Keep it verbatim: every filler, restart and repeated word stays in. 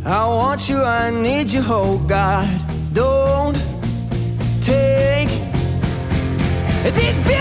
I want you, I need you, oh God. Don't take this.